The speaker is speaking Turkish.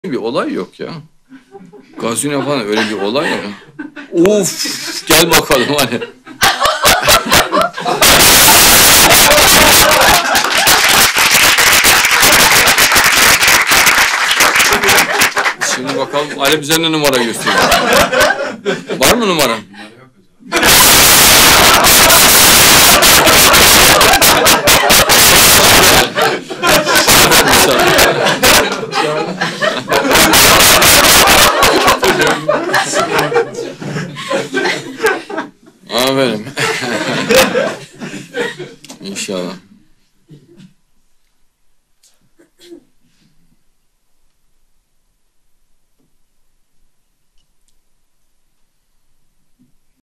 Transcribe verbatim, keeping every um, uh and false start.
Bir olay yok ya. Gazino falan öyle bir olay yok. Of, gel bakalım hadi. Şimdi bakalım Ali bize ne numara gösteriyor. Var mı numara? Aferin. İnşallah.